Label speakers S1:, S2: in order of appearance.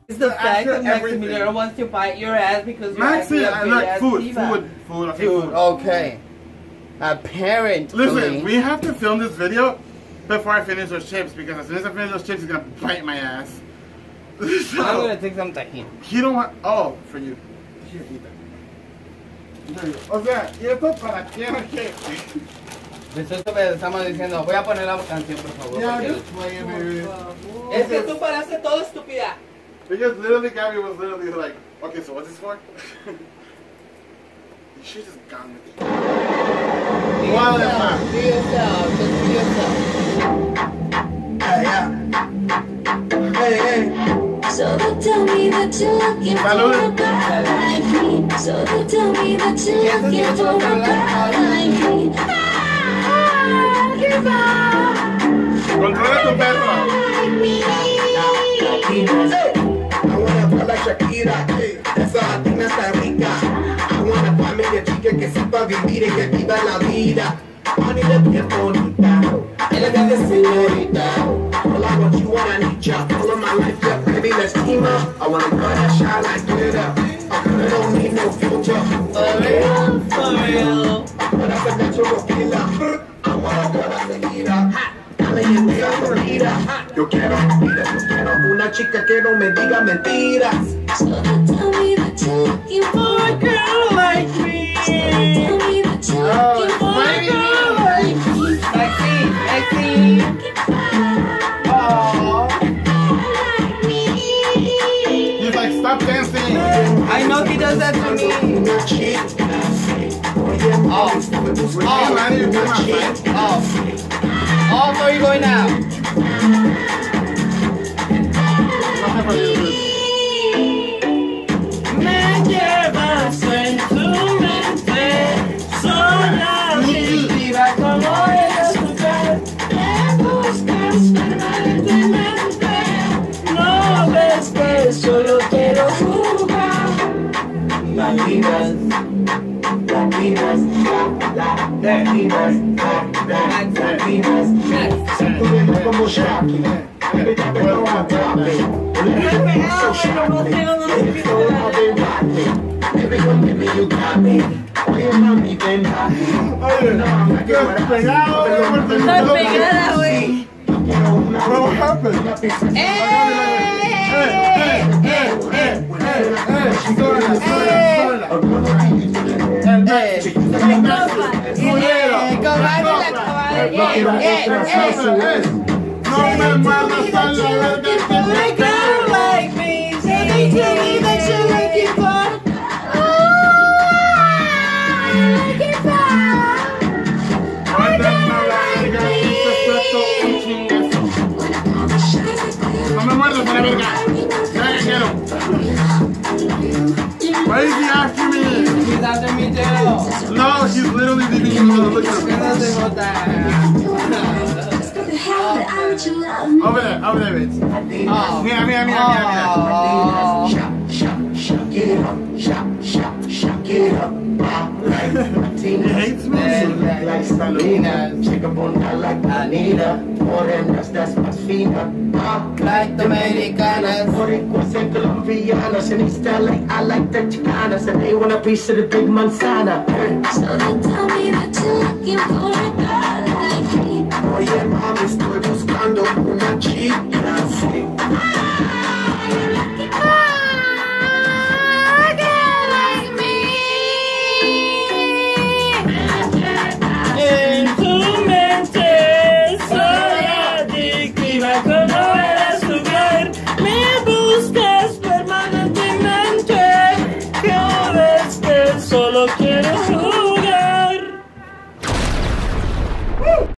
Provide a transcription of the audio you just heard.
S1: It's the fact that Maximiliano wants to bite your ass because you're actually a big ass
S2: food. Okay. Apparently.
S3: Listen, we have to film this video before I finish those chips because as soon as I finish those chips, he's gonna bite my ass.
S2: So, I'm gonna take some tahini.
S3: He don't want. Oh, for you. Here, eat that. O sea, ¿y esto para quién o qué?
S2: Nosotros le estamos diciendo, voy a poner la canción, por favor.
S3: Yeah, just play it, baby.
S1: Es que tú paraste todo estúpida.
S3: Because literally Gabby was literally like, okay, so what's this for? You should just gone with it.
S2: Be yourself, just be yourself.
S3: Hey, hey.
S4: So they tell me that you're looking for a girl like me. So they tell me that you're looking for a girl like me.
S3: Controla tu perro.
S5: I wanna feel like Shakira, esa latina está rica. I wanna familia chica que sepa vivir y que viva la vida. Honey, la piel bonita, ella es de señorita. All I want you, what I need ya. All of my life, yeah, baby, let's team up. I wanna go that shine like glitter. I don't need no future.
S1: For real, for real.
S5: But I said that you're a killer. I wanna go that seguida. Yo quiero una chica que no me diga mentiras.
S4: So they tell me that you're looking for a girl like me. So they tell me that you're looking for a girl like me.
S1: Maxine.
S3: Oh. He's like, stop dancing.
S1: I know he does that to me. Oh, where are you going now? Me llevas en tu mente, sola viva como eres mujer. Me buscas permanentemente, no ves que solo quiero jugar. Latinas, Latinas, Latinas, Latinas,
S5: Latinas, como Shaki, baby, that girl on top me. So sharply, baby, so how they rock me. Baby, come with me, you got me. Oye, mami, ven a mí. No, I'm like,
S3: Estás
S1: pegada, güey.
S3: What happened? No me muerdas a la verga. Why is he after me?
S1: He's after me too.
S3: No, he's literally leaving you alone. Look at him. Over there, Rich.
S1: Oh.
S3: Mira. He hates me.
S5: like Stalina, chica bonita like Anita, morenas das más finas,
S1: Like Dominicanas,
S5: Boricuas and Colombianas, and East LA, I like the Chicanas, and they want a piece of the big manzana.
S4: So they tell me that you're looking for a girl like me.
S5: Oye mami, estoy buscando una chica así.